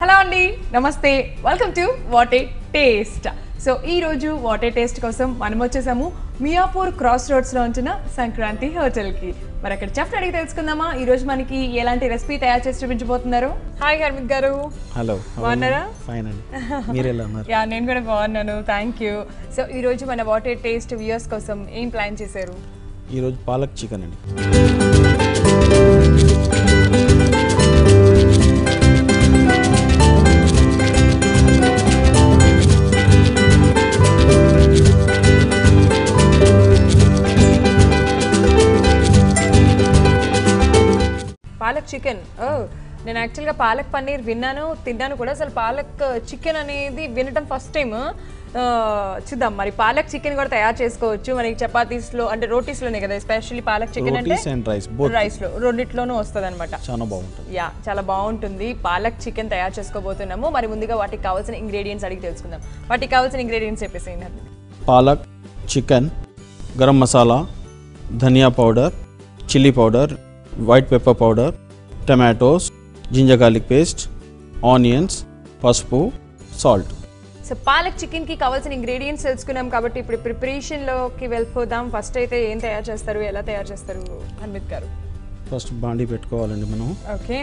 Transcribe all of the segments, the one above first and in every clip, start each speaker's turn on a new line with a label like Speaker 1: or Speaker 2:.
Speaker 1: Hello అండి నమస్తే welcome to what a taste so ఈ రోజు వాట్ ఏ టేస్ట్ కోసం మనం వచ్చేసాము మియాపూర్ క్రాస్ రోడ్స్ లో ఉంటున్న సంక్రాంతి హోటల్ కి మరి అక్కడ చెఫ్ అడిగి తెలుసుకుందామా ఈ రోజు మనకి ఎలాంటి రెసిపీ తయారు చేసి చూపించబోతున్నారు హాయ్ హర్మిత్ గారు
Speaker 2: హలో
Speaker 1: బాగున్నారా
Speaker 2: ఫైన్ అండి మీరు ఎలా ఉన్నారు
Speaker 1: యా నేను కూడా బాగున్నాను థాంక్యూ సో ఈ రోజు మన వాట్ ఏ టేస్ట్ వ్యూయర్స్ కోసం ఏం ప్లాన్ చేశారు
Speaker 2: ఈ రోజు పాలక్ చికెన్ అండి
Speaker 1: పాలక్ చికెన్ నేను యాక్చువల్గా పాలక్ పన్నీర్ విన్నాను తిన్నాను కూడా అసలు పాలక్ చికెన్ అనేది వినటం ఫస్ట్ టైం చూద్దాం మరి పాలక్ చికెన్ కూడా తయారు చేసుకోవచ్చు మనకి చపాతీస్లో అంటే రోటీస్లోనే కదా ఎస్పెషల్లీ పాలక్ చికెన్ అంటే రైస్లో రెండిట్లోనూ వస్తుంది అనమాట
Speaker 2: చాలా బాగుంటుంది
Speaker 1: యా చాలా బాగుంటుంది పాలక్ చికెన్ తయారు చేసుకోబోతున్నాము మరి ముందుగా వాటికి కావాల్సిన ఇంగ్రీడియంట్స్ అడిగి తెలుసుకుందాం వాటికి కావాల్సిన ఇంగ్రీడియంట్స్ చెప్పేసేయండి
Speaker 2: palak chicken garam masala dhania powder chilli powder white pepper powder tomatoes ginger garlic paste onions పసుపు సాల్ట్
Speaker 1: సో పాలక్ చికెన్కి కావాల్సిన ఇంగ్రీడియంట్స్ తెలుసుకున్నాం కాబట్టి ఇప్పుడు ప్రిపరేషన్లోకి వెళ్ళిపోదాం ఫస్ట్ అయితే ఏం తయారు చేస్తారు ఎలా తయారు చేస్తారు హర్మిత్ గారు
Speaker 2: ఫస్ట్ బాండీ పెట్టుకోవాలండి మనం
Speaker 1: ఓకే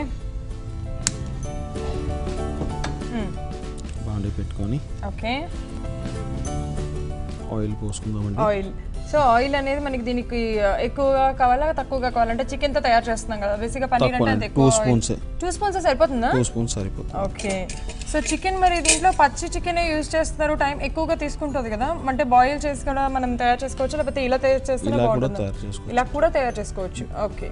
Speaker 2: బాండీ పెట్టుకొని
Speaker 1: ఓకే
Speaker 2: ఆయిల్ పోసుకుందామండి
Speaker 1: ఆయిల్ సో ఆయిల్ అనేది మనకి దీనికి ఎక్కువగా కావాలా తక్కువగా కావాలంటే చికెన్ తో తయారు చేస్తున్నాం కదా బేసిక్గా పన్నీర్ అంటే అది ఎక్కువ 2 స్పూన్స్ సరిపోతుందా
Speaker 2: 2 స్పూన్స్ సరిపోతుంది
Speaker 1: ఓకే సో చికెన్ మరి దీంట్లో పచ్చి చికెన్ యూజ్ చేస్తున్నారు టైం ఎక్కువగా తీసుకుంటుంది కదా అంటే బాయిల్ చేసి కూడా మనం తయారు చేసుకోవచ్చు లేకపోతే ఇలా తయారు చేస్తే బాగుంటుంది ఇలా కూడా తయారు చేసుకోవచ్చు ఓకే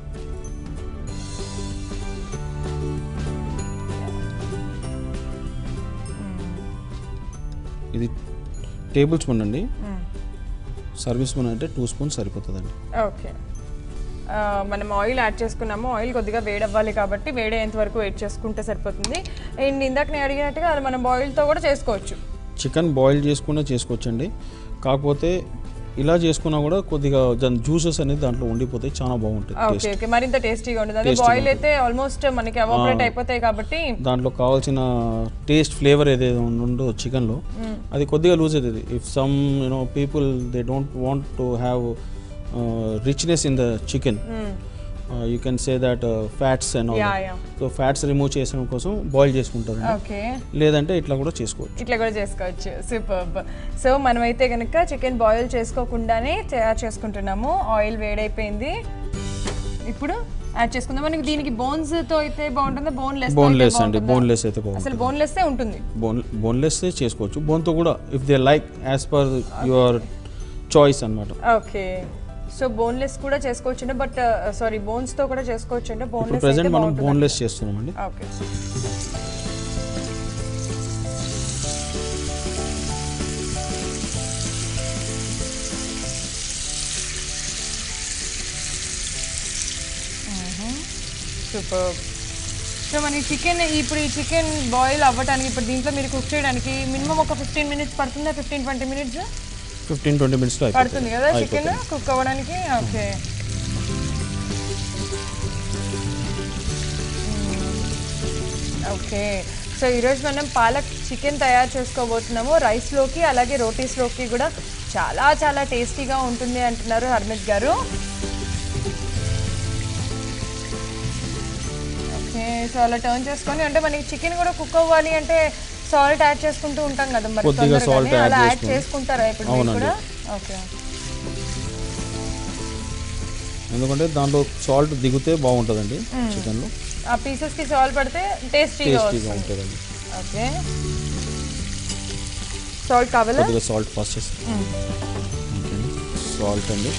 Speaker 2: ఇది టేబుల్ స్పూన్ అండి సర్వీస్ స్పూన్ అంటే 2 స్పూన్స్ సరిపోతుందండి
Speaker 1: ఓకే మనం ఆయిల్ యాడ్ చేసుకున్నాము ఆయిల్ కొద్దిగా వేడవ్వాలి కాబట్టి వేడేంత వరకు వెయిట్ చేసుకుంటే సరిపోతుంది అండ్ ఇందాక నేను అడిగినట్టుగా అది మనం బాయిల్తో కూడా చేసుకోవచ్చు
Speaker 2: చికెన్ బాయిల్ చేసుకున్నా చేసుకోవచ్చు అండి కాకపోతే ఇలా చేసుకున్నా కూడా కొద్దిగా దాని జ్యూసెస్ అనేది దాంట్లో ఉండిపోతాయి చాలా బాగుంటుంది
Speaker 1: ఓకే ఓకే మరింత టేస్టీగా ఉంటుంది అదే బాయిల్ అయితే ఆల్మోస్ట్ మనకి ఎవాపరేట్ అయిపోతాయి కాబట్టి
Speaker 2: దాంట్లో కావాల్సిన టేస్ట్ ఫ్లేవర్ ఏదైతే ఉందో చికెన్లో అది కొద్దిగా లూజ్ అవుతుంది if some you know people they don't want to have richness in the chicken you can say that fats and so fats remove చేసడం కోసం బాయిల్ చేసుకుంటారు లేదంటే ఇట్లా కూడా చేసుకోవచ్చు
Speaker 1: సూపర్బ్ సో మనమైతే కనుక చికెన్ బాయిల్ చేసుకోకుండానే తయారు చేసుకుంటున్నాము ఆయిల్ వేడైపోయింది ఇప్పుడు యాడ్ చేసుకుందాం మనకి దీనికి బోన్స్ తో అయితే బాగుంటుందా
Speaker 2: బోన్లెస్ అండి బోన్లెస్ అయితే బాగుంటుంది
Speaker 1: అసలు బోన్లెస్ ఉంటుంది
Speaker 2: బోన్లెస్ చేసుకోవచ్చు బోన్ తో కూడా if they like as per your choice అన్నమాట
Speaker 1: ఓకే సో బోన్లెస్ కూడా చేసుకోవచ్చు బట్ సారీ బోన్స్ తో కూడా చేసుకోవచ్చు అంటే బోన్లెస్
Speaker 2: ప్రెజెంట్ మనం బోన్లెస్ చేస్తున్నామండి
Speaker 1: ఓకే సూపర్ సో మన చికెన్ ఇప్పుడు ఈ చికెన్ బాయిల్ అవ్వడానికి ఇప్పుడు దీంట్లో మీరు కుక్ చేయడానికి మినిమం ఒక 15 మినిట్స్ పడుతుందా 15-20 మినిట్స్
Speaker 2: 15-20 మినిట్స్
Speaker 1: పడుతుంది కదా చికెన్ కుక్ అవ్వడానికి ఓకే ఓకే సో ఈరోజు మనం పాలక్ చికెన్ తయారు చేసుకోబోతున్నాము రైస్లోకి అలాగే రోటీస్లోకి కూడా చాలా చాలా టేస్టీగా ఉంటుంది అంటున్నారు హర్మిత్ గారు ఓకే సో అలా టర్న్ చేసుకొని అంటే మనకి చికెన్ కూడా కుక్ అవ్వాలి అంటే సాల్ట్ యాడ్ చేసుకుంటూ ఉంటాం కదా మరి తొందరగానే అలా యాడ్ చేసుకుంటారా ఇప్పుడు కూడా ఓకే
Speaker 2: ఎందుకంటే దాంట్లో సాల్ట్ దిగితే బాగుంటుందండి చికెన్లో
Speaker 1: ఆ పీసెస్కి సాల్ట్ పడితే టేస్టీగా
Speaker 2: ఉంటుందండి
Speaker 1: ఓకే సాల్ట్ కావాలా
Speaker 2: కొద్దిగా సాల్ట్ ఫస్ట్ చేసి సాల్ట్ అండి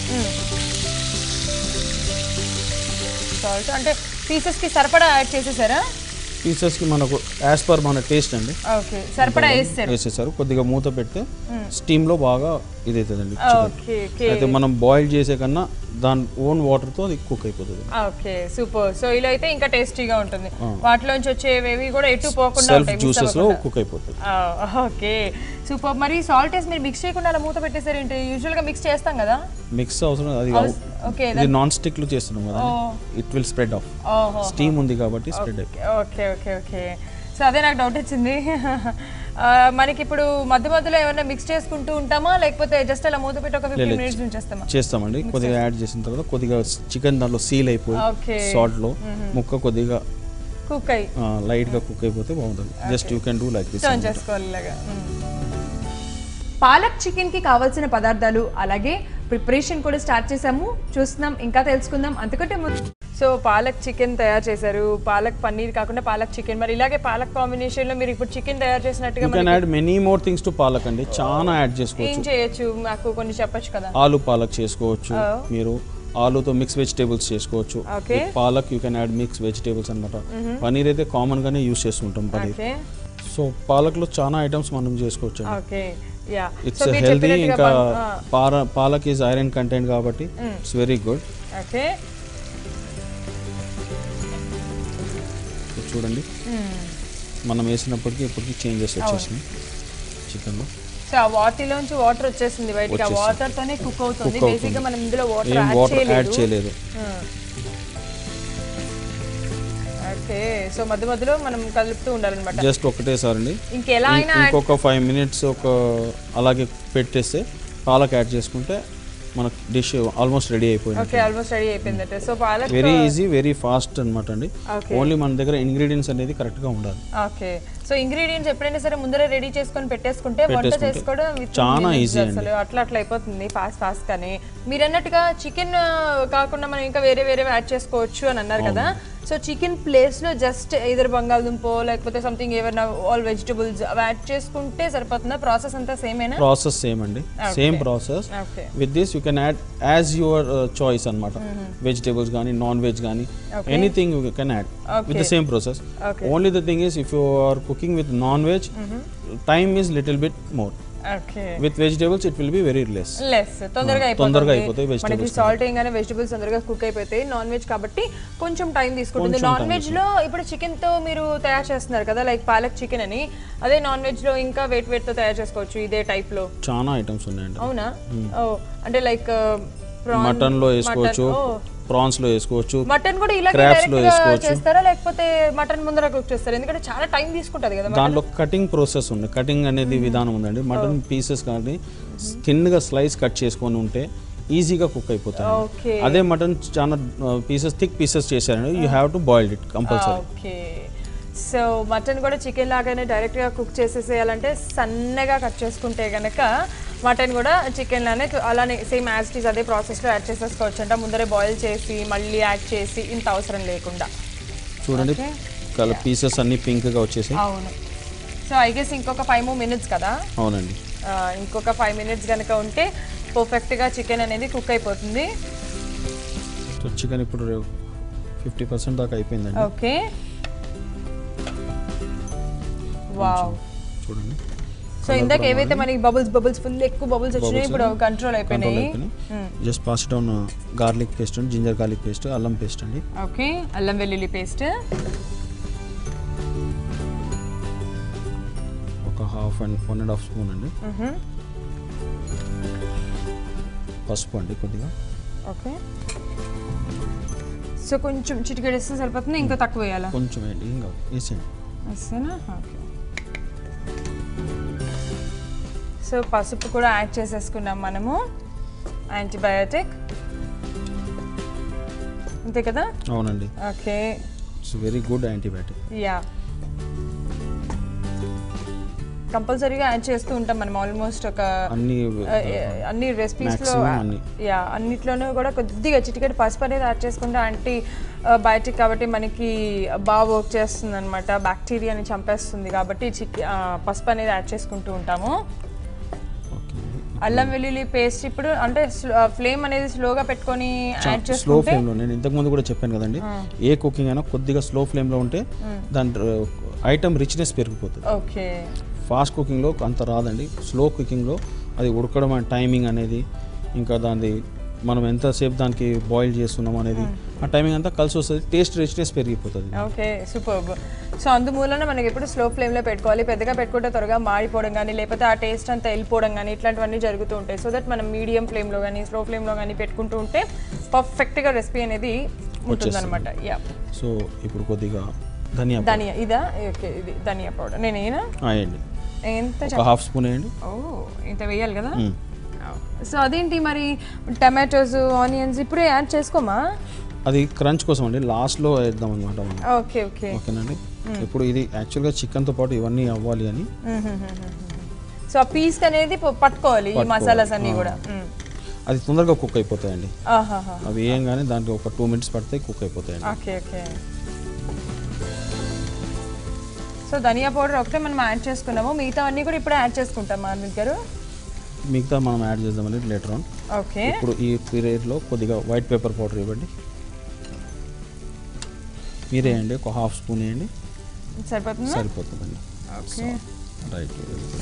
Speaker 1: సాల్ట్ అంటే పీసెస్కి సరిపడా యాడ్ చేసేసారా
Speaker 2: పీసెస్కి మనకు యాజ్ పర్ మన టేస్ట్ అండి
Speaker 1: ఓకే సరిపడా
Speaker 2: వేసేసారు కొద్దిగా మూత పెడితే స్టీమ్లో బాగా ఇదవుతుందండి అయితే మనం బాయిల్ చేసే కన్నా దాని ఓన్ వాటర్తో అది కుక్ అయిపోతుంది
Speaker 1: ఓకే సూపర్ సో ఇలా అయితే ఇంకా టేస్టీగా ఉంటుంది వాటిలోంచి వచ్చేవి కూడా ఎటు పోకుండా ఉంటాయి
Speaker 2: జ్యూసెస్లో కుక్ అయిపోతుంది
Speaker 1: ఓకే సూపర్ మరి సాల్ట్ వేసి మీరు మిక్స్ చేయకుండా అలా మూత పెట్టేసారేంటి యూజువల్గా మిక్స్ చేస్తాం కదా
Speaker 2: మిక్స్ అవసరం అది ఓకే ఇది నాన్ స్టిక్ లో చేస్తున్నాం కదా it will spread of steam ఉంది కాబట్టి spread
Speaker 1: okay okay okay so అదే నాకు డౌట్ వచ్చింది. మనకి ఇప్పుడు మధ్య మధ్యలో ఏమైనా మిక్స్ చేసుకుంటూ ఉంటామా లేకపోతే జస్ట్ అలా మూత పెట్టి ఒక 15 మినిట్స్ ఉంచేస్తామా?
Speaker 2: చేస్తామండి. కొద్దిగా యాడ్ చేసిన తర్వాత కొద్దిగా చికెన్ దాంట్లో సీల్ అయిపోయి సాల్ట్ లో ముక్క కొద్దిగా
Speaker 1: కుక్ అయ్యి
Speaker 2: లైట్ గా కుక్ అయిపోతే బాగుంటుంది. Just you can do like this.
Speaker 1: Turn చేసుకోవాలి ఇలాగా. పాలక్ చికెన్ కి కావాల్సిన పదార్థాలు అలాగే ప్రిపరేషన్ కూడా స్టార్ట్ చేసాము, చూస్తున్నాం, ఇంకా తెలుసుకుందాం. అంతకంటే సో పాలక్ చికెన్ తయారు చేశారు, పాలక్ పన్నీర్ కాకుండా పాలక్ చికెన్. మరి ఇలాగే పాలక్ కాంబినేషన్ లో మీరు ఇప్పుడు చికెన్ తయారు చేసినట్టుగా
Speaker 2: you can add many more things to palak అండి. చాలా యాడ్ చేసుకోవచ్చు.
Speaker 1: ఏం చేయొచ్చు నాకు కొన్ని చెప్పొచ్చు కదా?
Speaker 2: ఆలు పాలక్ చేసుకోవచ్చు, మీరు ఆలుతో మిక్స్ వెజిటేబుల్స్ చేసుకోవచ్చు. Palak you can add mix vegetables అనమాట. పన్నీర్ అయితే కామన్ గానే యూస్ చేస్తుంటాం పన్నీర్. సో పాలక్ లో చాలా ఐటమ్స్ మనం చేసుకోవచ్చు. It's healthy. ఇంకా పాలక్ ఈజ్ ఐరన్ కంటెంట్ కాబట్టి ఇట్స్ వెరీ గుడ్. చూడండి మనం వేసినప్పటికీ ఇప్పటికి చేంజెస్ వచ్చేసినాయి చికెన్లో.
Speaker 1: సో ఆ వాటిలోంచి వాటర్ వచ్చేసింది బయటికి, ఆ వాటర్ తోనే కుక్ అవుతుంది. బేసిక్ గా మనం ఇందులో వాటర్ యాడ్ చేయలేదు. ఓకే, సో మధ్య మధ్యలో మనం కలుపుతూ ఉండాలన్నమాట.
Speaker 2: జస్ట్ ఒకటేసారి అండి.
Speaker 1: ఇంకెలా అయినా
Speaker 2: ఇంకొక 5 మినిట్స్ ఒక అలాగే పెట్టేస్తే పాలక్ యాడ్ చేసుకుంటే మనకు డిష్ ఆల్మోస్ట్ రెడీ అయిపోయింది.
Speaker 1: ఓకే, ఆల్మోస్ట్ రెడీ అయిపోయింది. So palak
Speaker 2: very easy, very fast అన్నమాట అండి. ఓన్లీ మన దగ్గర ఇంగ్రీడియంట్స్ అనేది కరెక్ట్ గా ఉండాలి.
Speaker 1: ఓకే, సో ఇంగ్రీడియంట్స్ ఎప్పుడైనా సరే ముందరే రెడీ చేసుకొని పెట్టేసుకుంటే వంట చేసుకోవడం
Speaker 2: చాలా ఈజీ
Speaker 1: అసలు అట్లా అయిపోతుంది ఫాస్ట్ గానే. మీరు అన్నట్టుగా చికెన్ కాకుండా మనం ఇంకా వేరే యాడ్ చేసుకోవచ్చు అని అన్నారు కదా. సో చికెన్ ప్లేస్ లో జస్ట్ ఇదర్ బంగాళదుంపో లేకపోతే సంథింగ్ ఏమైనా ఆల్ వెజిటబుల్స్ యాడ్ చేసుకుంటే సరిపోతుందా? ప్రాసెస్ అంతా సేమేనా?
Speaker 2: ప్రాసెస్ సేమ్ అండి, same process. With this you can add as your choice అన్నమాట. వెజిటబుల్స్ కానీ నాన్ వెజ్ కానీ anything you can add with the same process. Only the thing is if you are cooking with non-veg, time is little bit more. Okay. With vegetables it will be very less.
Speaker 1: తొందరగా
Speaker 2: అయిపోతాయి vegetables.
Speaker 1: మనకి salt వేయగానే vegetables తొందరగా cook అయిపోతాయి. Non veg కాబట్టి కొంచెం time తీసుకుంటుంది. Non veg లో ఇప్పుడు చికెన్ తో మీరు తయారు చేస్తున్నారు కదా, లైక్ పాలక్ చికెన్ అని, అదే నాన్ వెజ్ లో ఇంకా వేట్ తో తయారు చేసుకోవచ్చు ఇదే టైప్ లో.
Speaker 2: చాలా ఐటమ్స్ ఉన్నాయండి.
Speaker 1: అవునా? అంటే లైక్
Speaker 2: మటన్ లో వేసుకోవచ్చు, ప్రాన్స్ లో వేసుకోవచ్చు,
Speaker 1: మటన్ కూడా ఇలా చేస్తారా లేకపోతే మటన్ ముందర కుక్ చేస్తారా? ఎందుకంటే చాలా టైం తీసుకుంటది కదా.
Speaker 2: దాంట్లో కటింగ్ ప్రాసెస్ ఉంది, కటింగ్ అనేది విధానం ఉందండి. మటన్ పీసెస్ కానీ థిన్ గా స్లైస్ కట్ చేసుకొని ఉంటే ఈజీగా కుక్ అయిపోతాయి. అదే మటన్ చాలా పీసెస్ థిక్ పీసెస్ చేశారండి, you have to boil it compulsory.
Speaker 1: So mutton కూడా చికెన్ లాగానే డైరెక్ట్ గా కుక్ చేసేసేయాలంటే సన్నగా కట్ చేసుకుంటే గనక మటన్ కూడా చికెన్ లానే అలానే సేమ్ యాజ్ ఇట్ ఈస్ అదే ప్రాసెస్లో యాడ్ చేసేసుకోవచ్చు అంట. ముందరే బాయిల్ చేసి మళ్ళీ యాడ్ చేసి ఇంత అవసరం లేకుండా.
Speaker 2: చూడండి కలర్ పీసెస్ అన్ని పింక్ గా వచ్చేసి.
Speaker 1: అవును. సో ఐ గెస్ ఇంకొక 5 more minutes కదా?
Speaker 2: అవునండి,
Speaker 1: ఇంకొక 5 minutes కనుక ఉంటే పర్ఫెక్ట్ గా చికెన్ అనేది కుక్ అయిపోతుంది.
Speaker 2: సో చికెన్ ఇప్పుడు 50% దాకా అయిపోయిందండి.
Speaker 1: ఓకే, వావ్,
Speaker 2: చూడండి.
Speaker 1: సో ఇందాక ఏవైతే మనకి బబుల్స్ ఫుల్ ఎక్కువ బబుల్స్ వచ్చినాయి ఇప్పుడు కంట్రోల్ అయిపోయినాయి.
Speaker 2: Just pass it on garlic paste అండి, జింజర్ గార్లిక్ పేస్ట్, అల్లం పేస్ట్ అండి.
Speaker 1: ఓకే, అల్లం వెల్లుల్లి పేస్ట్
Speaker 2: ఒక 1.5 స్పూన్ అండి. పసుపు అండి కొద్దిగా.
Speaker 1: ఓకే, సో కొంచెం చిటికెడు వేస్తే సరిపోతుంది, ఇంకా తక్కువ వేయాలా?
Speaker 2: కొంచెం వేయండి, ఇంకా వేసేయండి.
Speaker 1: వేసేనా? ఓకే. సో పసుపు కూడా యాడ్ చేసేసుకున్నాం మనము. యాంటీబయాటిక్ అంతే కదా?
Speaker 2: అవునండి.
Speaker 1: Okay,
Speaker 2: it's very good antibiotic.
Speaker 1: Yeah, కంపల్సరీగా యాడ్ చేస్తూ ఉంటాం మనం ఆల్మోస్ట్ ఒక అన్ని రెసిపీస్లో. యా, అన్నిట్లోనూ కూడా కొద్దిగా చిటికెడు పసుపు అనేది యాడ్ చేసుకుంటే యాంటీబయాటిక్ కాబట్టి మనకి బాగా వర్క్ చేస్తుంది అనమాట, బ్యాక్టీరియాని చంపేస్తుంది కాబట్టి పసుపు అనేది యాడ్ చేసుకుంటూ ఉంటాము. అల్లం వెల్లుల్లి పేస్ట్ ఇప్పుడు అంటే ఫ్లేమ్ అనేది స్లోగా పెట్టుకొని యాడ్ చేసుకుంటే,
Speaker 2: స్లో ఫ్లేమ్ లో, నేను ఇంతకు ముందు కూడా చెప్పాను కదండి, ఏ కుకింగ్ అయినా కొద్దిగా స్లో ఫ్లేమ్ లో ఉంటే దాని ఐటమ్ రిచ్నెస్ పెరిగిపోతుంది.
Speaker 1: ఓకే,
Speaker 2: ఫాస్ట్ కుకింగ్లో అంత రాదండి. స్లో కుకింగ్లో అది ఉడకడం టైమింగ్ అనేది, ఇంకా దాన్ని మనం ఎంతసేపు దానికి బాయిల్ చేస్తున్నాం అనేది ఆ టైమింగ్ అంతా కలిసి వస్తుంది, టేస్ట్ రిచ్నెస్ పెరిగిపోతుంది.
Speaker 1: Okay, superb. సో అందుమూలన మనకి ఎప్పుడు స్లో ఫ్లేమ్లో పెట్టుకోవాలి. పెద్దగా పెట్టుకుంటే త్వరగా మాడిపోవడం కానీ లేకపోతే ఆ టేస్ట్ అంతా వెళ్ళిపోవడం కానీ ఇట్లాంటివన్నీ జరుగుతూ ఉంటాయి. సో దట్ మనం మీడియం ఫ్లేమ్లో కానీ స్లో ఫ్లేమ్లో కానీ పెట్టుకుంటూ ఉంటే పర్ఫెక్ట్గా రెసిపీ అనేది ఉంటుందన్నమాట. యా,
Speaker 2: సో ఇప్పుడు కొద్దిగా
Speaker 1: ధనియా ఇదా ఓకే ఇది ధనియా పౌడర్ నేను
Speaker 2: వేయండి
Speaker 1: ఎంత
Speaker 2: ఒక హాఫ్ స్పూన్ వేయండి
Speaker 1: ఇంత వేయాలి కదా సో అదేంటి మరి టమాటోస్ ఆనియన్స్ ఇప్పుడే యాడ్ చేసుకోమా
Speaker 2: అది క్రంచ్ కోసం అండి లాస్ట్లో వేద్దాం అనమాట
Speaker 1: ఓకే ఓకే
Speaker 2: ఓకేనండి ఇప్పుడు ఇది యాక్చువల్గా చికెన్తో పాటు ఇవన్నీ అవ్వాలి అని
Speaker 1: సో ఆ పీస్ అనేది పట్టుకోవాలి ఈ మసాలాస్ అన్నీ కూడా
Speaker 2: అది తొందరగా కుక్ అయిపోతాయండి అవి వేయంగానే దాంట్లో ఒక 2 minutes పడితే కుక్ అయిపోతాయండి
Speaker 1: okay okay so dhania powder ఒకటే మనం యాడ్ చేసుకున్నాము మిగతా అన్నీ కూడా ఇప్పుడు యాడ్ చేసుకుంటాం మార్మిత్ గారు
Speaker 2: మిగతా మనం యాడ్ చేద్దామని లేటర్ ఆన్
Speaker 1: ఓకే
Speaker 2: ఇప్పుడు ఈ పీరియడ్లో కొద్దిగా వైట్ పేపర్ పౌడర్ ఇవ్వండి మీరే వేయండి ఒక హాఫ్ స్పూన్ వేయండి సరిపోతుందండి
Speaker 1: okay
Speaker 2: right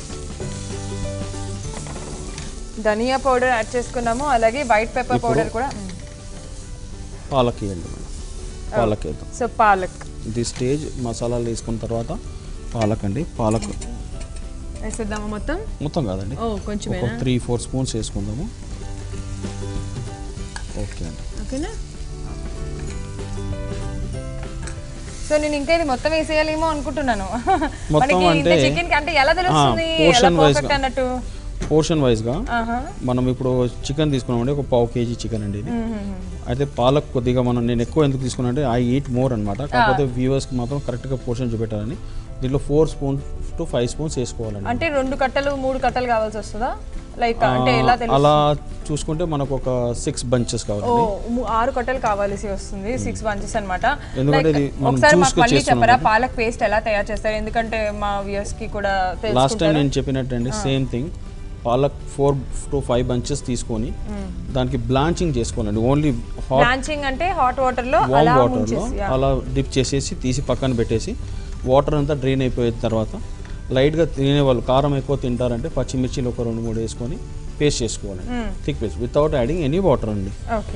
Speaker 1: dhania powder add చేసుకున్నాము అలాగే వైట్ పెప్పర్ పౌడర్ కూడా
Speaker 2: పాలక్ వేయండి మేడం పాలక్ వేద్దాం
Speaker 1: సో పాలక్
Speaker 2: ఇది స్టేజ్ మసాలాలు వేసుకున్న తర్వాత పాలక్ అండి పాలక్
Speaker 1: వేసేద్దాము మొత్తం
Speaker 2: కాదండి
Speaker 1: కొంచెం
Speaker 2: 3-4 స్పూన్స్ వేసుకుందాము ఓకే అండి
Speaker 1: ఓకేనా సో నేను ఇంకా ఇది మొత్తం వేసేయాలేమో అనుకుంటున్నాను
Speaker 2: మొత్తం అంటే
Speaker 1: చికెన్ కి అంటే ఎలా తెలుస్తుంది ఎలా పర్ఫెక్ట్ అన్నట్టు
Speaker 2: పోర్షన్ వైజ్గా మనం ఇప్పుడు చికెన్ తీసుకున్నామండి ఒక 1/2 kg చికెన్ అండి ఇది అయితే పాలక్ కొద్దిగా నేను ఎక్కువ ఎందుకు తీసుకున్నా అంటే ఐ ఈట్ మోర్ అనమాట కాకపోతే వ్యూవర్స్కి మాత్రం కరెక్ట్గా పోర్షన్ చూపెట్టాలని దీంట్లో 4 spoons to 5 spoons వేసుకోవాలండి
Speaker 1: అంటే 2 కట్టలు 3 కట్టలు కావాల్సి వస్తుందా లైక్ అంటే ఎలా తెలుస్తుంది
Speaker 2: అలా చూసుకుంటే మనకు ఒక 6 bunches కావాలండి
Speaker 1: 6 కట్టలు కావాల్సి వస్తుంది 6 bunches అన్నమాట
Speaker 2: ఎందుకంటే ఇది మనం
Speaker 1: చూసుకొని చెప్పరా పాలక్ పేస్ట్ ఎలా తయారు చేస్తారు ఎందుకంటే మా వ్యూవర్స్ కి కూడా తెలుసుకుంటారు
Speaker 2: లాస్ట్ టైం నేను చెప్పినట్టండి same thing palak 4 to 5 bunches తీసుకొని దానికి బ్లాంచింగ్ చేసుకోవాలండి ఓన్లీ
Speaker 1: బ్లాంచింగ్ అంటే హాట్ వాటర్ లో
Speaker 2: అలా డిప్ చేసేసి తీసి పక్కన పెట్టేసి వాటర్ అంతా డ్రైన్ అయిపోయిన తర్వాత లైట్గా తినేవాళ్ళు కారం ఎక్కువ తింటారంటే పచ్చిమిర్చిలు ఒక 2-3 వేసుకొని పేస్ట్ చేసుకోవాలండి thick paste without adding any water అండి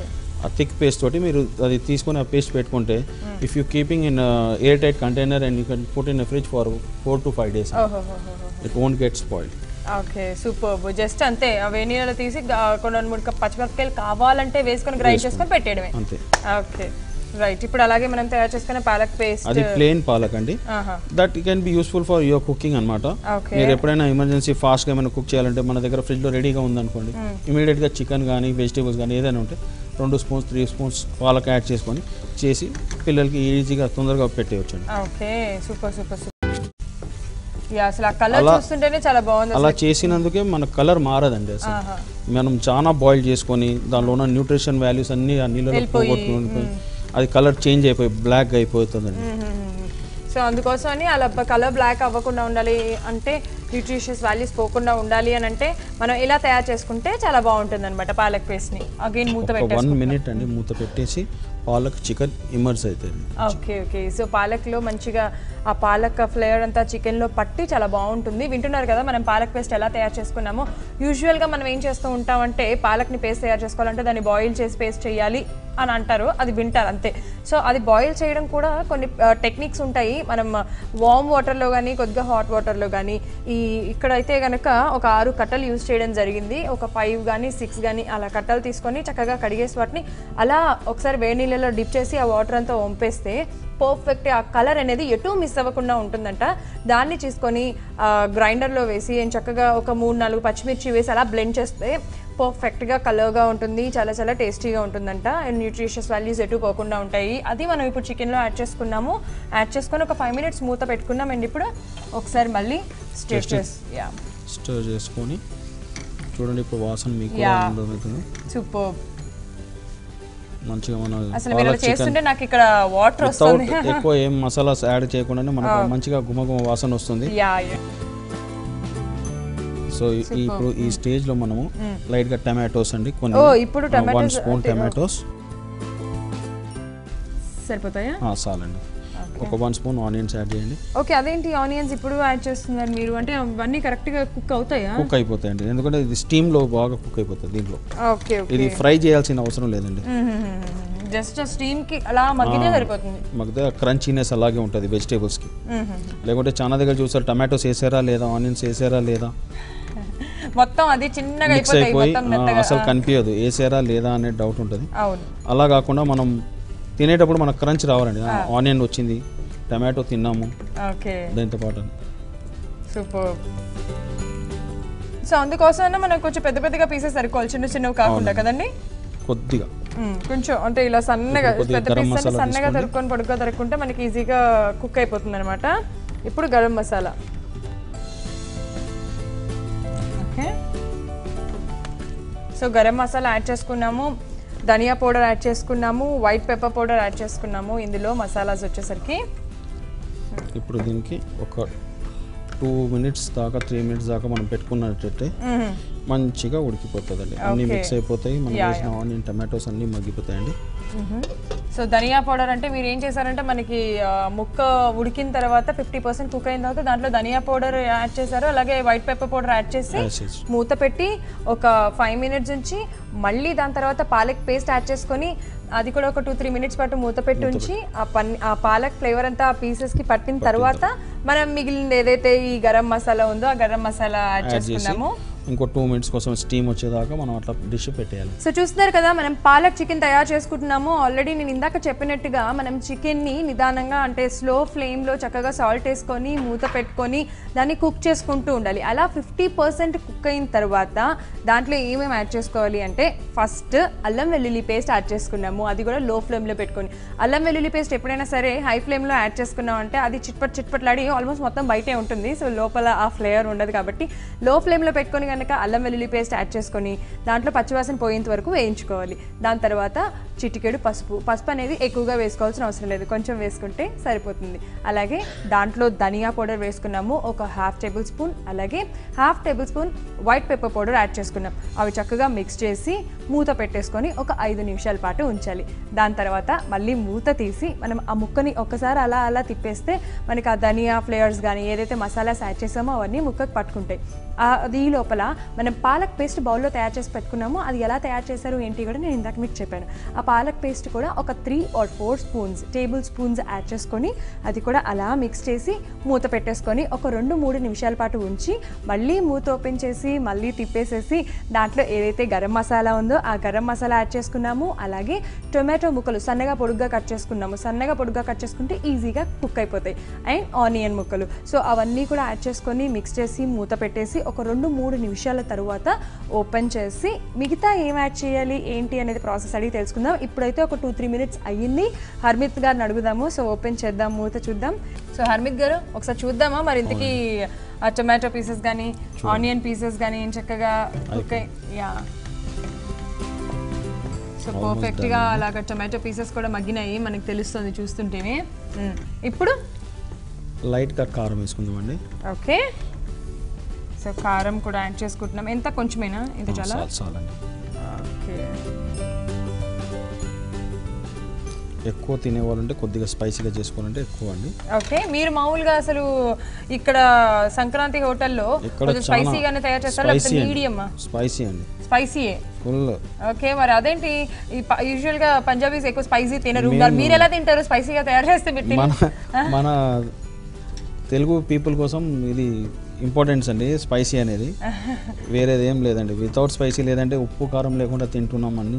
Speaker 2: ఆ థిక్ పేస్ట్ తోటి మీరు అది తీసుకొని ఆ పేస్ట్ పెట్టుకుంటే if you keeping in air tight container and you can put in fridge for 4 to 5 days it won't get spoiled
Speaker 1: okay super just అంతే వేడి నీళ్ళలో తీసి కొన్ని 3 పచ్చిమిరపకాయలు కావాలంటే వేసుకొని గ్రైండ్ చేసుకొని పెట్టేయడమే
Speaker 2: అంతే
Speaker 1: ఓకే రైట్ ఇప్పుడు అలాగే మనం తయారు చేసుకునే పాలక్ పేస్ట్
Speaker 2: అది ప్లెయిన్ పాలక్ అండి that can be useful for your cooking అన్నమాట మీరు ఎప్పుడైనా ఎమర్జెన్సీ ఫాస్ట్గా ఏమైనా కుక్ చేయాలంటే మన దగ్గర ఫ్రిడ్జ్లో రెడీగా ఉందనుకోండి ఇమీడియట్గా చికెన్ కానీ వెజిటేబుల్స్ కానీ ఏదైనా ఉంటే 2 spoons 3 spoons పాలక్ యాడ్ చేసుకొని చేసి పిల్లలకి ఈజీగా తొందరగా పెట్టేయచ్చు.
Speaker 1: Okay super super super. అసలు ఆ కలర్ చూస్తుంటేనే చాలా బాగుంది.
Speaker 2: అలా చేసినందుకే మన కలర్ మారదండి. అసలు మనం చాలా బాయిల్ చేసుకొని దానిలో ఉన్న న్యూట్రిషన్ వాల్యూస్ అన్ని ఆ నీళ్ళలో పోగొట్టుకొని అది కలర్ చేంజ్ అయిపోయి బ్లాక్ అయిపోతుందండి.
Speaker 1: సో అందుకోసం అని అలా కలర్ బ్లాక్ అవ్వకుండా ఉండాలి అంటే న్యూట్రిషియస్ వాల్యూస్ పోకుండా ఉండాలి అని అంటే మనం ఇలా తయారు చేసుకుంటే చాలా బాగుంటుంది అనమాట పాలక్ పేస్ట్ని. అగైన్ మూత పెట్టేసి
Speaker 2: 1 minute అండి మూత పెట్టేసి పాలక్ చికెన్ ఇమర్స్ అవుతుంది.
Speaker 1: Okay okay. సో పాలక్లో మంచిగా ఆ పాలక్ ఫ్లేవర్ అంతా చికెన్లో పట్టి చాలా బాగుంటుంది. వింటున్నారు కదా మనం పాలక్ పేస్ట్ ఎలా తయారు చేసుకున్నామో. యూజువల్గా మనం ఏం చేస్తూ ఉంటామంటే పాలక్ని పేస్ట్ తయారు చేసుకోవాలంటే దాన్ని బాయిల్ చేసి పేస్ట్ చేయాలి అని అంటారు, అది వింటారు అంతే. సో అది బాయిల్ చేయడం కూడా కొన్ని టెక్నిక్స్ ఉంటాయి. మనం వామ్ వాటర్లో కానీ కొద్దిగా హాట్ వాటర్లో కానీ ఇక్కడైతే కనుక ఒక 6 కట్టలు యూజ్ చేయడం జరిగింది. ఒక 5 కానీ 6 కానీ అలా కట్టలు తీసుకొని చక్కగా కడిగేసి వాటిని అలా ఒకసారి వేడి నీళ్ళలో డిప్ చేసి ఆ వాటర్ అంతా వంపేస్తే పర్ఫెక్ట్ ఆ కలర్ అనేది ఎటు మిస్ అవ్వకుండా ఉంటుందంట. దాన్ని తీసుకొని గ్రైండర్లో వేసి చక్కగా ఒక 3-4 పచ్చిమిర్చి వేసి అలా బ్లెండ్ చేస్తే పర్ఫెక్ట్గా కలర్గా ఉంటుంది, చాలా చాలా టేస్టీగా ఉంటుందంట. అండ్ న్యూట్రిషియస్ వాల్యూస్ ఎటు పోకుండా ఉంటాయి. అది మనం ఇప్పుడు చికెన్లో యాడ్ చేసుకున్నాము. యాడ్ చేసుకొని ఒక 5 minutes మూత పెట్టుకున్నాం. అండ్ ఇప్పుడు ఒకసారి మళ్ళీ స్టర్
Speaker 2: చేసుకొని చూడండి. ఇప్పుడు వాసన మీకు
Speaker 1: సూపర్
Speaker 2: మంచిగా మన
Speaker 1: అసలు మీరు చేస్తుంటే నాకు ఇక్కడ వాటర్ వస్తుంది.
Speaker 2: ఎక్కువ ఏం మసాలాస్ యాడ్ చేయకుండానే మనకు మంచిగా గుమగుమ వాసన వస్తుంది. సో ఇప్పుడు ఈ స్టేజ్ లో మనము లైట్ గా టమాటోస్ అండి కొన్ని 1 spoon టమాటోస్
Speaker 1: సరిపోతాయా?
Speaker 2: చాలండి. ఒక 1 spoon ఆనియన్స్ యాడ్ చేయండి.
Speaker 1: ఓకే. అదేంటి ఆనియన్స్ ఇప్పుడు యాడ్ చేస్తున్నారు మీరు? అంటే అవన్నీ కరెక్ట్ గా కుక్ అవుతాయా?
Speaker 2: కుక్ అయిపోతాయండి, ఎందుకంటే ఇది స్టీమ్ లో బాగా కుక్ అయిపోతుంది దీంట్లో.
Speaker 1: Okay okay.
Speaker 2: ఇది ఫ్రై చేయాల్సిన అవసరం లేదండి,
Speaker 1: జస్ట్ స్టీమ్ కి అలా మగ్గితే సరిపోతుంది.
Speaker 2: మగ్గితే క్రంచీనెస్ అలాగే ఉంటుంది వెజిటేబుల్స్ కి. లేకుంటే చాలా దగ్గర చూసారు టమాటోస్ వేసారా లేదా ఆనియన్స్ వేసారా లేదా
Speaker 1: మొత్తం అది చిన్నగా
Speaker 2: అయిపోయి అసలు కనిపించదు వేసారా లేదా అనే డౌట్ ఉంటుంది. అలా కాకుండా మనం తినేటప్పుడు మనకు క్రంచ్ రావాలండి. ఆనియన్ వచ్చింది, టమాటో తిన్నాము
Speaker 1: ఓకే
Speaker 2: దాంతో పాటు.
Speaker 1: సూపర్. సో అందుకోసం మనం కొంచెం పెద్ద పెద్దగా పీసెస్ సరికోవాలి, చిన్న చిన్నవి కాకుండా కదండి.
Speaker 2: కొద్దిగా
Speaker 1: కొంచెం అంటే ఇలా సన్నగా పెద్ద పీస్ అంటే సన్నగా తరుక్కొని పొడుగ్గా తరుక్కుంటే మనకి ఈజీగా కుక్ అయిపోతుంది అనమాట. ఇప్పుడు garam masala. Okay, so garam masala add చేసుకున్నాము, ధనియా పౌడర్ యాడ్ చేసుకున్నాము, వైట్ పెప్పర్ పౌడర్ యాడ్ చేసుకున్నాము. ఇందులో మసాలాస్ వచ్చేసరికి
Speaker 2: ఇప్పుడు దీనికి ఒక 2 minutes దాకా 3 minutes దాకా మనం పెట్టుకున్నట్టయితే మంచిగా ఉడికిపోతుందండి. అన్నీ మిక్స్ అయిపోతాయి, మనం వేసిన ఆనియన్ టమాటోస్ అన్నీ మగ్గిపోతాయండి.
Speaker 1: సో ధనియా పౌడర్ అంటే మీరు ఏం చేశారంటే మనకి ముక్క ఉడికిన తర్వాత 50% కుక్ అయిన తర్వాత దాంట్లో ధనియా పౌడర్ యాడ్ చేశారు, అలాగే వైట్ పెప్పర్ పౌడర్ యాడ్ చేసి మూత పెట్టి ఒక 5 minutes ఉంచి మళ్ళీ దాని తర్వాత పాలక్ పేస్ట్ యాడ్ చేసుకొని అది కూడా ఒక 2-3 minutes పాటు మూత పెట్టి ఉంచి ఆ పాలక్ ఫ్లేవర్ అంతా ఆ పీసెస్కి పట్టిన తర్వాత మనం మిగిలిన ఏదైతే ఈ గరం మసాలా ఉందో ఆ గరం మసాలా యాడ్ చేసుకున్నాము.
Speaker 2: ఇంకో 2 minutes కోసం స్టీమ్ వచ్చేదాకా మనం అట్లా డిష్ పెట్టేయాలి.
Speaker 1: సో చూస్తున్నారు కదా, మనం పాలక్ చికెన్ తయారు చేసుకుంటున్నాము. ఆల్రెడీ నేను ఇందాక చెప్పినట్టుగా మనం చికెన్ని నిదానంగా అంటే స్లో ఫ్లేమ్లో చక్కగా సాల్ట్ వేసుకొని మూత పెట్టుకొని దాన్ని కుక్ చేసుకుంటూ ఉండాలి. అలా 50% కుక్ అయిన తర్వాత దాంట్లో ఏమేమి యాడ్ చేసుకోవాలి అంటే ఫస్ట్ అల్లం వెల్లుల్లి పేస్ట్ యాడ్ చేసుకున్నాము, అది కూడా లో ఫ్లేమ్లో పెట్టుకొని. అల్లం వెల్లుల్లి పేస్ట్ ఎప్పుడైనా సరే హై ఫ్లేమ్లో యాడ్ చేసుకున్నాం అంటే అది చిట్పట్లాడి ఆల్మోస్ట్ మొత్తం బయటే ఉంటుంది. సో లోపల ఆ ఫ్లేవర్ ఉండదు కాబట్టి లో ఫ్లేమ్లో పెట్టుకొని కనుక అల్లం వెల్లుల్లి పేస్ట్ యాడ్ చేసుకొని దాంట్లో పచ్చివాసన పోయేంత వరకు వేయించుకోవాలి. దాని తర్వాత చిటికెడు పసుపు అనేది ఎక్కువగా వేసుకోవాల్సిన అవసరం లేదు, కొంచెం వేసుకుంటే సరిపోతుంది. అలాగే దాంట్లో ధనియా పౌడర్ వేసుకున్నాము ఒక 1/2 tablespoon, అలాగే 1/2 tablespoon white pepper powder add చేసుకున్నాం. అవి చక్కగా మిక్స్ చేసి మూత పెట్టేసుకొని ఒక 5 నిమిషాల పాటు ఉంచాలి. దాని తర్వాత మళ్ళీ మూత తీసి మనం ఆ ముక్కని ఒక్కసారి అలా తిప్పేస్తే మనకి ఆ ధనియా ఫ్లేవర్స్ కానీ ఏదైతే మసాలాస్ యాడ్ చేసామో అవన్నీ ముక్కకు పట్టుకుంటాయి. అది లోపల మనం పాలక్ పేస్ట్ బౌల్లో తయారు చేసి పెట్టుకున్నాము. అది ఎలా తయారు చేశారు ఏంటి కూడా నేను ఇందాక మీకు చెప్పాను. ఆ పాలక్ పేస్ట్ కూడా ఒక 3 or 4 టేబుల్ స్పూన్స్ యాడ్ చేసుకొని అది కూడా అలా మిక్స్ చేసి మూత పెట్టేసుకొని ఒక 2-3 నిమిషాల పాటు ఉంచి మళ్ళీ మూత ఓపెన్ చేసి మళ్ళీ తిప్పేసేసి దాంట్లో ఏదైతే గరం మసాలా ఉందో ఆ గరం మసాలా యాడ్ చేసుకున్నాము. అలాగే టొమాటో ముక్కలు సన్నగా పొడుగ్గా కట్ చేసుకున్నాము. సన్నగా పొడుగ్గా కట్ చేసుకుంటే ఈజీగా కుక్ అయిపోతాయి. అండ్ ఆనియన్ ముక్కలు, సో అవన్నీ కూడా యాడ్ చేసుకొని మిక్స్ చేసి మూత పెట్టేసి ఒక 2-3 నిమిషాల తర్వాత ఓపెన్ చేసి మిగతా ఏం యాడ్ చేయాలి ఏంటి అనేది ప్రాసెస్ అడిగి తెలుసుకుందాం. ఇప్పుడైతే ఒక 2-3 minutes అయ్యింది. హర్మిత్ గారిని అడుగుదాము. సో ఓపెన్ చేద్దాం, మూత చూద్దాం. సో హర్మిత్ గారు ఒకసారి చూద్దామా మరి ఇంతకీ ఆ టొమాటో పీసెస్ కానీ ఆనియన్ పీసెస్ కానీ ఏం చక్కగా కుక్ యా సో పర్ఫెక్ట్గా అలాగా టొమాటో పీసెస్ కూడా మగ్గినాయి మనకి తెలుస్తుంది చూస్తుంటేనే. ఇప్పుడు
Speaker 2: లైట్గా కారం వేసుకుందామండి.
Speaker 1: ఓకే, సో కారం కూడా యాడ్ చేసుకుంటున్నాం. ఎంత కొంచెమేనా, ఇంత చాలా? ఓకే,
Speaker 2: ఎక్కువ తినేవాళ్ళంటే కొద్దిగా స్పైసీగా చేసుకోవాలంటే ఎక్కువ అండి.
Speaker 1: ఓకే, మీరు మామూలుగా అసలు ఇక్కడ సంక్రాంతి హోటల్లో స్పైసీగానే తయారు చేస్తారు లేకపోతే మీడియం?
Speaker 2: స్పైసీ అండి.
Speaker 1: స్పైసీయే
Speaker 2: ఫుల్.
Speaker 1: ఓకే, మరి అదేంటి యూజువల్గా పంజాబీస్ ఎక్కువ స్పైసీ తినరు, మీరు ఎలా తింటారు స్పైసీగా తయారు చేస్తే పెట్టి?
Speaker 2: మన తెలుగు పీపుల్ కోసం ఇది ఇంపార్టెంట్స్ అండి స్పైసీ అనేది. వేరేది ఏం లేదండి. వితౌట్ స్పైసీ లేదంటే ఉప్పు కారం లేకుండా తింటున్నాం అని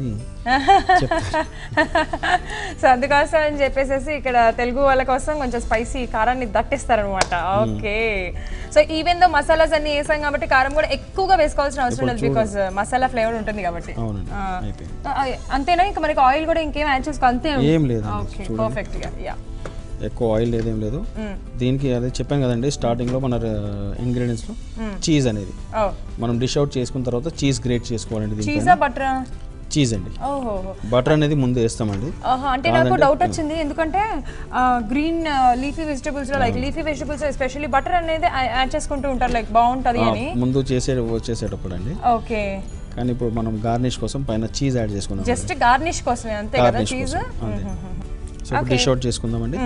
Speaker 1: సో అందుకోసం అని చెప్పేసి ఇక్కడ తెలుగు వాళ్ళ కోసం కొంచెం స్పైసీ కారాన్ని దట్టిస్తారనమాట. Okay, so even though masalas అన్ని వేసాం కాబట్టి కారం కూడా ఎక్కువగా వేసుకోవాల్సిన అవసరం లేదు, బికాస్ మసాలా ఫ్లేవర్ ఉంటుంది కాబట్టి. అంతేనా? ఇంకా మనకి ఆయిల్ కూడా ఇంకేం యాడ్ చేసుకో అంతే
Speaker 2: ఏం లేదు.
Speaker 1: ఓకే, పర్ఫెక్ట్ గా. యా,
Speaker 2: ఎక్కువ ఆయిల్ లేదేం లేదు దీనికి. అదే చెప్పాను కదండి స్టార్టింగ్ లో మన ఇంగ్రీడియంట్స్ లో చీజ్ అనేది మనం డిష్ అవుట్ చేసుకున్న తర్వాత చీజ్ గ్రేట్ చేసుకోవాలండి. చీజ్ అండి, బటర్ అనేది ముందు వేస్తామండి.
Speaker 1: అంటే నాకు డౌట్ వచ్చింది, ఎందుకంటే గ్రీన్ లీఫీ వెజిటబుల్స్ లో like leafy vegetables especially butter అనేది యాడ్ చేసుకుంటూ ఉంటారు, లైక్ బాగుంటది అని
Speaker 2: ముందు వచ్చేసేటప్పుడు అండి.
Speaker 1: ఓకే,
Speaker 2: కానీ ఇప్పుడు మనం గార్నిష్ కోసం పైన చీజ్ యాడ్ చేసుకున్నాం.
Speaker 1: జస్ట్ గార్నిష్ కోసమే అంతే కదా చీజ్.
Speaker 2: సో ఇప్పుడు డిష్ అవుట్ చేసుకుందామండి.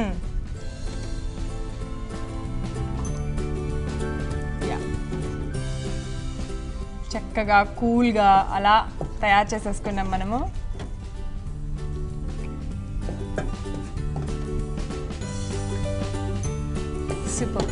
Speaker 1: చక్కగా కూల్గా అలా తయారు చేసేసుకున్నాం మనము. సూపర్.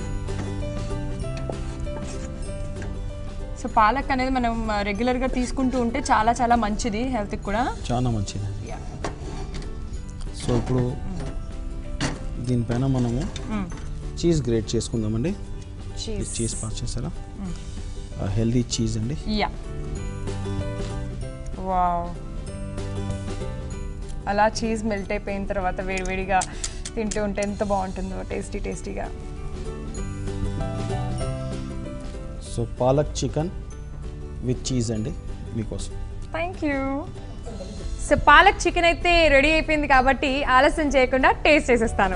Speaker 1: సో పాలక్ అనేది మనం రెగ్యులర్గా తీసుకుంటూ ఉంటే చాలా చాలా మంచిది, హెల్త్కి కూడా
Speaker 2: చాలా మంచిది. సో ఇప్పుడు దీనిపైన మనము చీజ్ గ్రేట్ చేసుకుందామండి. చీజ్ పాస్ చేస్తారా? హెల్దీ చీజ్ అండి.
Speaker 1: వావ్, అలా చీజ్ మెల్ట్ అయిపోయిన తర్వాత వేడివేడిగా తింటూ ఉంటే ఎంత బాగుంటుందో, టేస్టీగా.
Speaker 2: So palak chicken with cheese అండి మీకోసం.
Speaker 1: Thank you. So palak chicken అయితే రెడీ అయిపోయింది కాబట్టి ఆలస్యం చేయకుండా టేస్ట్ చేసేస్తాను.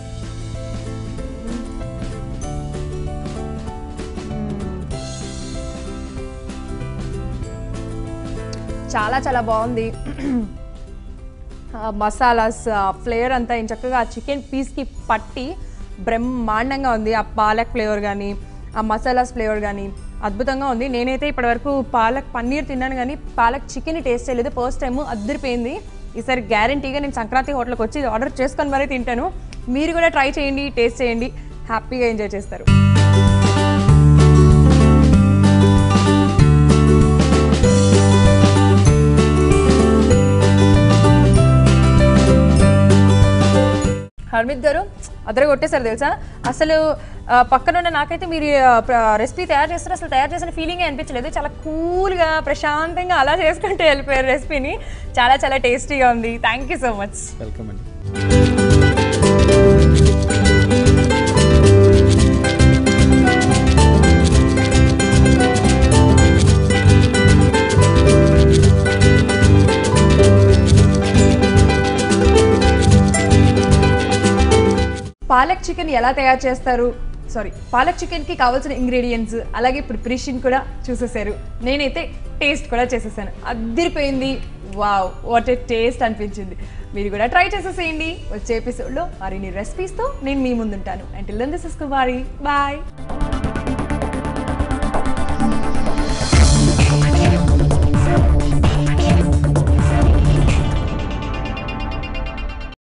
Speaker 1: చాలా బాగుంది. మసాలాస్ ఫ్లేవర్ అంతా చక్కగా ఆ చికెన్ పీస్కి పట్టి బ్రహ్మాండంగా ఉంది. ఆ పాలక్ ఫ్లేవర్ కానీ ఆ మసాలాస్ ఫ్లేవర్ కానీ అద్భుతంగా ఉంది. నేనైతే ఇప్పటివరకు పాలక్ పన్నీర్ తిన్నాను కానీ పాలక్ చికెన్ టేస్ట్ చేయలేదు. ఫస్ట్ టైం అద్దరిపోయింది. ఈసారి గ్యారంటీగా నేను సంక్రాంతి హోటల్కి వచ్చి ఆర్డర్ చేసుకొని మరీ తింటాను. మీరు కూడా ట్రై చేయండి, టేస్ట్ చేయండి, హ్యాపీగా ఎంజాయ్ చేస్తారు. హర్మిత్ గారు అద్దర కొట్టేశారు తెలుసా. అసలు పక్కనున్న నాకైతే మీరు రెసిపీ తయారు చేస్తారు, అసలు తయారు చేసిన ఫీలింగే అనిపించలేదు. చాలా కూల్గా ప్రశాంతంగా అలా చేసుకుంటూ వెళ్ళిపోయారు రెసిపీని. చాలా టేస్టీగా ఉంది. Thank you so much.
Speaker 2: Welcome అండి.
Speaker 1: పాలక్ చికెన్ ఎలా తయారు చేస్తారు, పాలక్ చికెన్కి కావాల్సిన ఇంగ్రీడియంట్స్ అలాగే ప్రిపరేషన్ కూడా చూసేసారు. నేనైతే టేస్ట్ కూడా చేసేసాను. అద్దరిపోయింది. వావ్, వాట్ ఏ టేస్ట్ అనిపించింది. మీరు కూడా ట్రై చేసేసేయండి. వచ్చే ఎపిసోడ్లో మరిన్ని రెసిపీస్తో నేను మీ ముందుంటాను. Until then this is Kumari. Bye.